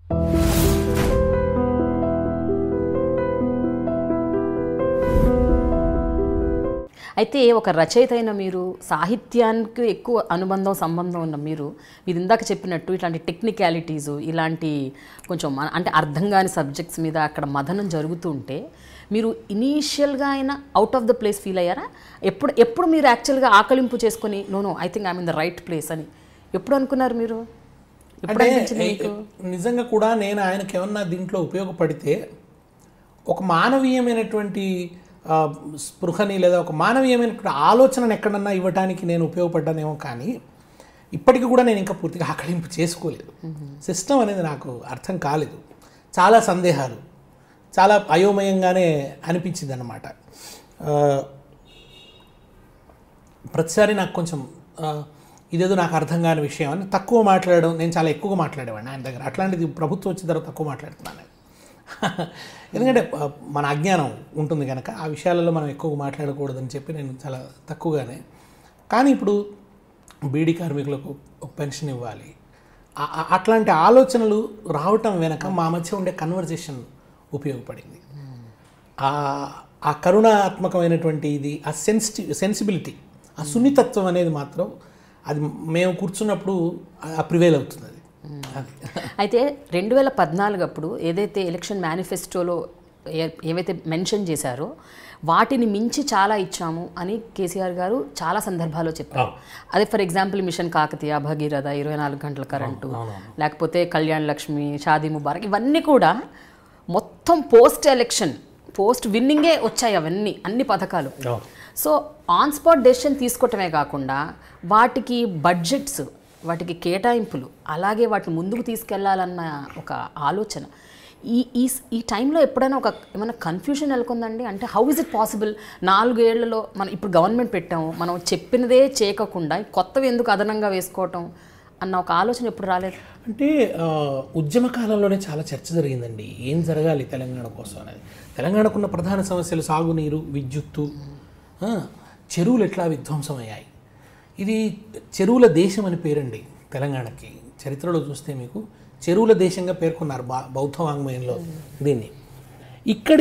అయితే ఒక రచయిత అయిన మీరు, సాహిత్యానికి ఎక్కువ సంబంధం ఉన్న మీరు ఇందాక చెప్పినట్టు ఇట్లాంటి టెక్నికాలిటీసు, ఇలాంటి కొంచెం అంటే అర్థం కాని సబ్జెక్ట్స్ మీద అక్కడ మదనం జరుగుతూ ఉంటే మీరు ఇనీషియల్గా అయినా out of the place feel అయ్యారా? ఎప్పుడు మీరు యాక్చువల్గా ఆకలింపు చేసుకొని no I think I'm in the right place అని ఎప్పుడు అనుకున్నారు మీరు? నిజంగా కూడా నేను ఆయనకి ఏమన్నా దీంట్లో ఉపయోగపడితే ఒక మానవీయమైనటువంటి స్పృహని లేదా ఒక మానవీయమైనటువంటి ఆలోచనను ఎక్కడన్నా ఇవ్వడానికి నేను ఉపయోగపడ్డానేమో, కానీ ఇప్పటికీ కూడా నేను ఇంకా పూర్తిగా ఆకలింపు చేసుకోలేదు. సిస్టమ్ అనేది నాకు అర్థం కాలేదు. చాలా సందేహాలు, చాలా అయోమయంగానే అనిపించింది అన్నమాట. ప్రతిసారి నాకు కొంచెం ఇదేదో నాకు అర్థం కాని విషయం అని తక్కువ మాట్లాడడం, నేను చాలా ఎక్కువగా మాట్లాడేవాడిని ఆయన దగ్గర. అట్లాంటిది ప్రభుత్వం వచ్చిన తర్వాత తక్కువ మాట్లాడుతున్నాను. ఎందుకంటే మన అజ్ఞానం ఉంటుంది కనుక ఆ విషయాలలో మనం ఎక్కువగా మాట్లాడకూడదని చెప్పి నేను చాలా తక్కువగానే. కానీ ఇప్పుడు బీడీ కార్మికులకు ఒక పెన్షన్ ఇవ్వాలి, అట్లాంటి ఆలోచనలు రావటం వెనక మా మధ్య ఉండే కన్వర్జేషన్ ఉపయోగపడింది. ఆ కరుణాత్మకమైనటువంటి ఇది, ఆ సెన్సిబిలిటీ, ఆ సున్నితత్వం అనేది మాత్రం అది మేము కూర్చున్నప్పుడు ప్రివేల్ అవుతుంది. అది అయితే 2014 అప్పుడు ఏదైతే ఎలక్షన్ మేనిఫెస్టోలో ఏవైతే మెన్షన్ చేశారో వాటిని మించి చాలా ఇచ్చాము అని కేసీఆర్ గారు చాలా సందర్భాల్లో చెప్పారు. అదే for example mission Kakatiya, Bhagiratha, 24 గంటల కరెంటు, లేకపోతే కళ్యాణ్ లక్ష్మి, షాదీ ముబారక్, ఇవన్నీ కూడా మొత్తం పోస్ట్ విన్నింగే వచ్చాయి అవన్నీ, అన్ని పథకాలు. సో ఆన్ స్పాట్ డెసిషన్ తీసుకోవటమే కాకుండా వాటికి బడ్జెట్స్, వాటికి కేటాయింపులు, అలాగే వాటిని ముందుకు తీసుకెళ్లాలన్న ఒక ఆలోచన ఈ టైంలో ఎప్పుడైనా ఏమైనా కన్ఫ్యూజన్ నెలకొందండి? అంటే హౌ ఇస్ ఇట్ పాసిబుల్ 4 ఏళ్లలో మనం ఇప్పుడు గవర్నమెంట్ పెట్టాము, మనం చెప్పినదే చేయకుండా కొత్తవి ఎందుకు అదనంగా వేసుకోవటం అన్న ఒక ఆలోచన ఎప్పుడు రాలేదు? అంటే ఉద్యమ కాలంలోనే చాలా చర్చ జరిగిందండి, ఏం జరగాలి తెలంగాణ కోసం అనేది. తెలంగాణకున్న ప్రధాన సమస్యలు సాగునీరు, విద్యుత్తు, చెరువులు ఎట్లా విధ్వంసమయ్యాయి. ఇది చెరువుల దేశం అని పేరండి తెలంగాణకి. చరిత్రలో చూస్తే మీకు చెరువుల దేశంగా పేర్కొన్నారు బౌద్ధ వాంగ్మయంలో దీన్ని. ఇక్కడి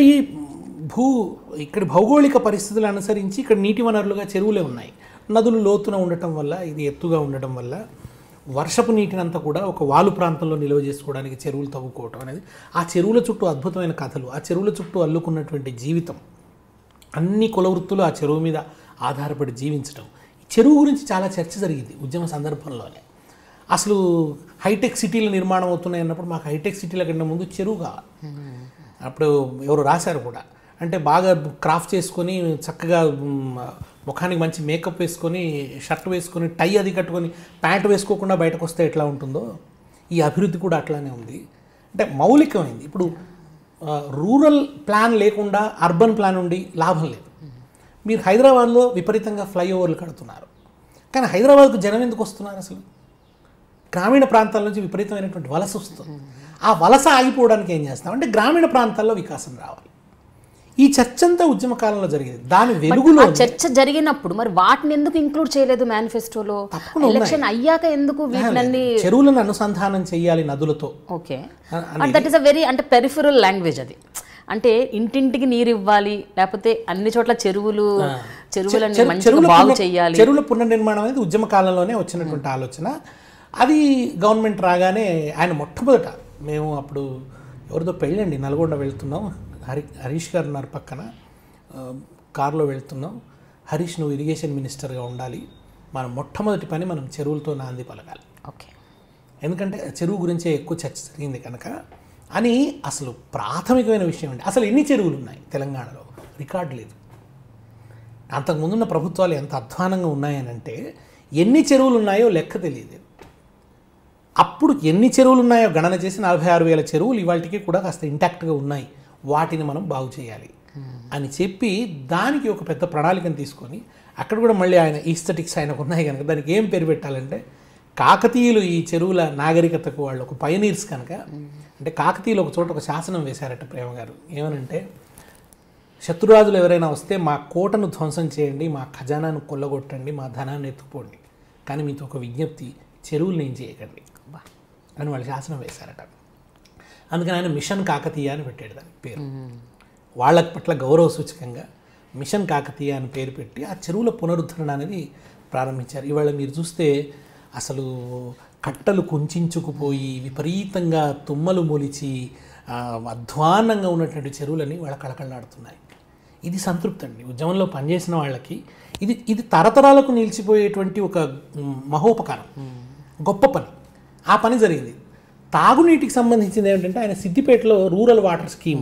భౌగోళిక పరిస్థితులు అనుసరించి ఇక్కడ నీటి వనరులుగా చెరువులే ఉన్నాయి. నదులు లోతున ఉండటం వల్ల, ఇది ఎత్తుగా ఉండటం వల్ల వర్షపు నీటినంతా కూడా ఒక వాలు ప్రాంతంలో నిల్వ చేసుకోవడానికి చెరువులు తవ్వుకోవటం అనేది, ఆ చెరువుల చుట్టూ అద్భుతమైన కథలు, ఆ చెరువుల చుట్టూ అల్లుకున్నటువంటి జీవితం, అన్ని కుల వృత్తులు ఆ చెరువు మీద ఆధారపడి జీవించడం. చెరువు గురించి చాలా చర్చ జరిగింది ఉద్యమ సందర్భంలోనే. అసలు హైటెక్ సిటీలు నిర్మాణం అవుతున్నాయి అన్నప్పుడు మాకు హైటెక్ సిటీల కన్నా ముందు చెరువు కావాలి. అప్పుడు ఎవరు రాశారు కూడా, అంటే బాగా క్రాఫ్ట్ చేసుకొని చక్కగా ముఖానికి మంచి మేకప్ వేసుకొని, షర్ట్ వేసుకొని, టై అది కట్టుకొని, ప్యాంటు వేసుకోకుండా బయటకు వస్తే ఎట్లా ఉంటుందో ఈ అభివృద్ధి కూడా అట్లానే ఉంది. అంటే మౌలికమైంది. ఇప్పుడు రూరల్ ప్లాన్ లేకుండా అర్బన్ ప్లాన్ ఉండి లాభం లేదు. మీరు హైదరాబాద్లో విపరీతంగా ఫ్లైఓవర్లు కడుతున్నారు, కానీ హైదరాబాద్కు జనం ఎందుకు వస్తున్నారు? అసలు గ్రామీణ ప్రాంతాల నుంచి విపరీతమైనటువంటి వలస వస్తుంది. ఆ వలస ఆగిపోవడానికి ఏం చేస్తాం అంటే గ్రామీణ ప్రాంతాల్లో వికాసం రావాలి. ఈ చర్చ అంతా ఉద్యమ కాలంలో జరిగింది. దాని వెలుగులో చర్చ జరిగినప్పుడు మరి వాటిని ఎందుకు ఇంక్లూడ్ చేయలేదు మేనిఫెస్టోలో? ఎలక్షన్ అయ్యాక ఎందుకు వీటిని చెరువులను అనుసంధానం చేయాలి నదులతో? Okay, that is a very అంటే పెరిఫరల్ లాంగ్వేజ్ అది. అంటే ఇంటింటికి నీరు ఇవ్వాలి, లేకపోతే అన్ని చోట్ల చెరువులను మంచిగా బాగు చేయాలి. చెరువుల పునర్నిర్మాణం అనేది ఉద్యమ కాలంలోనే వచ్చినటువంటి ఆలోచన. అది గవర్నమెంట్ రాగానే ఆయన మొట్టమొదట, మేము అప్పుడు ఎవరితో పెళ్ళండి, నల్గొండ వెళ్తున్నాం, హరీష్ గారు ఉన్నారు పక్కన, కారులో వెళ్తున్నాం, హరీష్ నువ్వు ఇరిగేషన్ మినిస్టర్గా ఉండాలి, మన మొట్టమొదటి పని మనం చెరువులతో నాంది పలకాలి. ఓకే, ఎందుకంటే చెరువు గురించే ఎక్కువ చర్చ జరిగింది కనుక అని. అసలు ప్రాథమికమైన విషయం అండి, అసలు ఎన్ని చెరువులు ఉన్నాయి తెలంగాణలో రికార్డు లేదు. అంతకుముందున్న ప్రభుత్వాలు ఎంత అధ్వానంగా ఉన్నాయనంటే ఎన్ని చెరువులు ఉన్నాయో లెక్క తెలియదు. అప్పుడు ఎన్ని చెరువులు ఉన్నాయో గణన చేసి 46,000 చెరువులు ఇవాళకి కూడా కాస్త ఇంటాక్ట్గా ఉన్నాయి, వాటిని మనం బాగు చేయాలి అని చెప్పి దానికి ఒక పెద్ద ప్రణాళికను తీసుకొని, అక్కడ కూడా మళ్ళీ ఆయన ఈస్థెటిక్స్ ఆయనకు ఉన్నాయి కనుక దానికి ఏం పేరు పెట్టాలంటే, కాకతీయులు ఈ చెరువుల నాగరికతకు వాళ్ళు ఒక పయనీర్స్ కనుక, అంటే కాకతీయులు ఒక చోట ఒక శాసనం వేశారట ప్రేమ గారు, ఏమనంటే శత్రురాజులు ఎవరైనా వస్తే మా కోటను ధ్వంసం చేయండి, మా ఖజానాను కొల్లగొట్టండి, మా ధనాన్ని ఎత్తుకుపోండి, కానీ మీతో ఒక విజ్ఞప్తి, చెరువులు నేను చేయకండి అని వాళ్ళు శాసనం వేశారట. అందుకని ఆయన మిషన్ కాకతీయ అని పెట్టాడు దాని పేరు. వాళ్ళ పట్ల గౌరవ సూచకంగా మిషన్ కాకతీయ అని పేరు పెట్టి ఆ చెరువుల పునరుద్ధరణ అనేది ప్రారంభించారు. ఇవాళ మీరు చూస్తే అసలు కట్టలు కుంచుకుపోయి విపరీతంగా తుమ్మలు మొలిచి అధ్వాన్నంగా ఉన్నటువంటి చెరువులని వాళ్ళ కళకళలాడుతున్నాయి. ఇది సంతృప్తి అండి. ఉద్యమంలో పనిచేసిన వాళ్ళకి ఇది తరతరాలకు నిలిచిపోయేటువంటి ఒక మహోపకారం, గొప్ప పని. ఆ పని జరిగింది. తాగునీటికి సంబంధించింది ఏమిటంటే ఆయన సిద్దిపేటలో రూరల్ వాటర్ స్కీమ్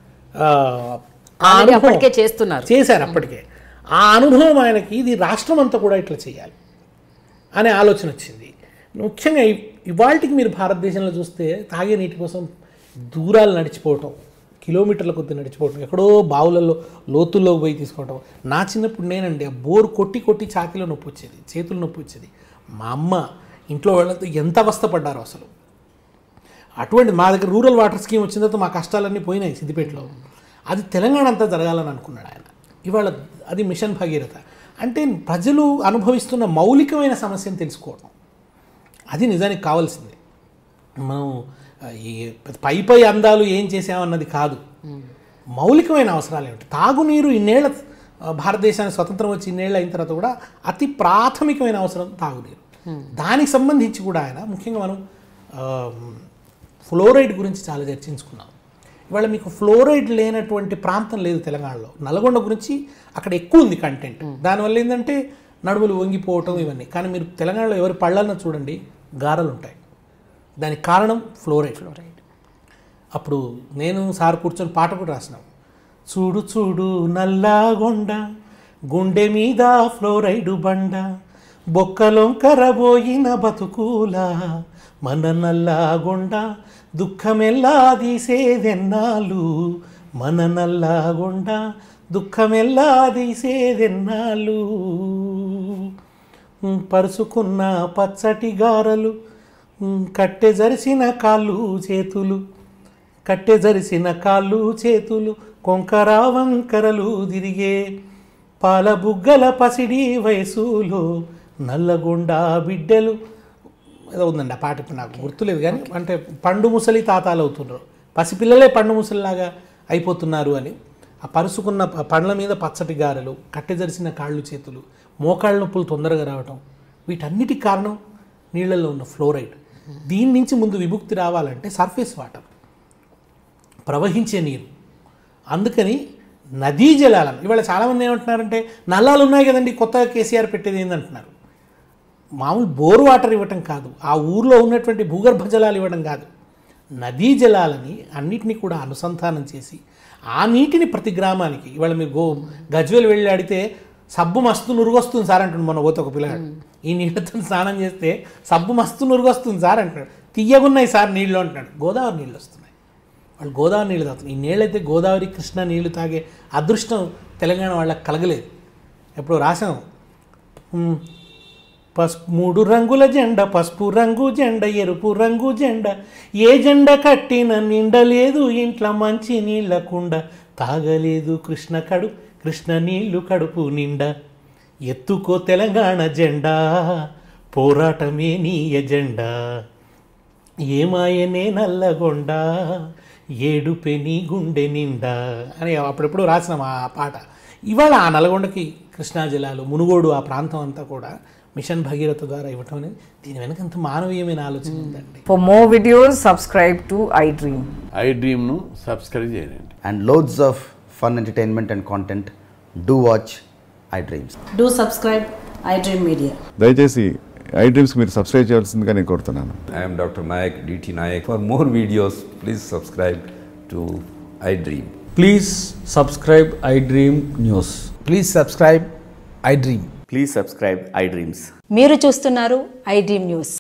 చేశారు అప్పటికే. ఆ అనుభవం ఆయనకి ఇది రాష్ట్రం అంతా కూడా ఇట్లా చేయాలి అనే ఆలోచన వచ్చింది. ముఖ్యంగా ఇవాళకి మీరు భారతదేశంలో చూస్తే తాగే నీటి కోసం దూరాలు నడిచిపోవటం, కిలోమీటర్ల కొద్ది నడిచిపోవటం, ఎక్కడో బావులలో లోతుల్లోకి పోయి తీసుకోవటం. నా చిన్నప్పుడు నేనండి ఆ బోరు కొట్టి కొట్టి ఛాతీలో నొప్పి వచ్చేది, చేతులు నొప్పి వచ్చేది. మా అమ్మ ఇంట్లో వాళ్ళతో ఎంత అవస్థపడ్డారో అసలు. అటువంటి మా దగ్గర రూరల్ వాటర్ స్కీమ్ వచ్చిన తర్వాత మా కష్టాలన్నీ పోయినాయి సిద్దిపేటలో. అది తెలంగాణ అంతా జరగాలని అనుకున్నాడు ఆయన. ఇవాళ అది మిషన్ భగీరథ. అంటే ప్రజలు అనుభవిస్తున్న మౌలికమైన సమస్యను తెలుసుకోవడం, అది నిజానికి కావాల్సింది. మనం ఈ పై అందాలు ఏం చేసామన్నది కాదు, మౌలికమైన అవసరాలు ఏమిటి. తాగునీరు ఇన్నేళ్ల భారతదేశానికి స్వతంత్రం వచ్చి ఇన్నేళ్ళు అయిన తర్వాత కూడా అతి ప్రాథమికమైన అవసరం తాగునీరు. దానికి సంబంధించి కూడా ఆయన ముఖ్యంగా మనం ఫ్లోరైడ్ గురించి చాలా చర్చించుకున్నాం. ఇవాళ మీకు ఫ్లోరైడ్ లేనటువంటి ప్రాంతం లేదు తెలంగాణలో. నల్గొండ గురించి అక్కడ ఎక్కువ ఉంది కంటెంట్. దానివల్ల ఏంటంటే నడుములు వంగిపోవటం ఇవన్నీ. కానీ మీరు తెలంగాణలో ఎవరి పళ్ళల్లో చూడండి గారెలు ఉంటాయి. దానికి కారణం ఫ్లోరైడ్. అప్పుడు నేను సార్ కూర్చొని పాట కూడా రాసినాం. చూడు చూడు నల్లాగొండ, గుండె మీద ఫ్లోరైడు బండ, బొక్కలొంకరబోయిన బతుకులా మన నల్లాగొండ, దుఃఖమెల్లా తీసేదెన్నాళ్ళు మన నల్లాగొండ, దుఃఖమెల్లా తీసేదెన్నాళ్ళు. పరుచుకున్న పచ్చటి గారలు, కట్టె జరిసిన కాళ్ళు చేతులు, కట్టె జరిసిన కాళ్ళు చేతులు, కొంకర వంకరలు తిరిగే పాల బుగ్గల పసిడి వయసులో నల్లగొండ బిడ్డలు. ఏదో ఉందండి ఆ పాట, ఇప్పుడు నాకు గుర్తులేదు. కానీ అంటే పండు ముసలి తాతాలు అవుతున్నారు, పసిపిల్లలే పండు ముసలిలాగా అయిపోతున్నారు అని. ఆ పరుచుకున్న పండ్ల మీద పచ్చటి గారెలు, కట్టె జరిసిన కాళ్ళు చేతులు, మోకాళ్ళ నొప్పులు తొందరగా రావటం, వీటన్నిటికి కారణం నీళ్ళల్లో ఉన్న ఫ్లోరైడ్. దీని నుంచి ముందు విముక్తి రావాలంటే సర్ఫేస్ వాటర్, ప్రవహించే నీరు. అందుకని నదీ జలాలను ఇవాళ చాలామంది ఏమంటున్నారంటే నల్లాలు ఉన్నాయి కదండి కొత్తగా కేసీఆర్ పెట్టేది ఏందంటున్నారు. మామూలు బోర్ వాటర్ ఇవ్వటం కాదు, ఆ ఊర్లో ఉన్నటువంటి భూగర్భ జలాలు ఇవ్వడం కాదు, నదీ జలాలని అన్నిటినీ కూడా అనుసంధానం చేసి ఆ నీటిని ప్రతి గ్రామానికి. ఇవాళ మీరు గజ్వేల్ వెళ్ళి అడిగితే సబ్బు మస్తు నురుగొస్తుంది సార్ అంటాడు. మొన్న పోతే ఒక పిల్లగాడు, ఈ నీళ్ళతో స్నానం చేస్తే సబ్బు మస్తు నురుగొస్తుంది సార్ అంటాడు. తీయగున్నాయి సార్ నీళ్ళు అంటున్నాడు. గోదావరి నీళ్ళు వస్తున్నాయి, వాళ్ళు గోదావరి నీళ్ళు తాగుతున్నారు. ఈ నీళ్ళైతే గోదావరి కృష్ణ నీళ్లు తాగే అదృష్టం తెలంగాణ వాళ్ళకి కలగలేదు. ఎప్పుడు రాసాం, మూడు రంగుల జెండ, పసుపు రంగు జెండ, ఎరుపు రంగు జెండ, ఏ జెండ కట్టిన నిండలేదు ఇంట్లో మంచి నీళ్ళ కుండ, తాగలేదు కృష్ణ నీళ్లు కడుపు నిండా, ఎత్తుకో తెలంగాణ జెండా, పోరాటమే నీ ఎజెండా, ఏమాయనే నల్లగొండ, ఏడుపే నీ గుండె నిండా అని అప్పుడెప్పుడు రాసినాం ఆ పాట. ఇవాళ ఆ నల్గొండకి కృష్ణా జలాలు, మునుగోడు ఆ ప్రాంతం అంతా కూడా మిషన్ భగీరథ ద్వారా ఇవ్వటం అనేది దీని వెనక అంత మానవీయమైన ఆలోచన ఉందండి. For more videos, subscribe to iDream. iDream ను సబ్స్క్రైబ్ చేయండి. And loads of fun entertainment and content. Do watch iDreams. Do subscribe iDream Media. దయచేసి iDreams మీరు సబ్స్క్రైబ్ చేయాల్సిందిగా నేను కోరుతున్నాను. I am Dr. Nayak, DT Nayak. For more videos, please subscribe to iDream. Please subscribe iDream News. Please subscribe iDream. Please subscribe iDreams. మీరు చూస్తున్నారు iDream News.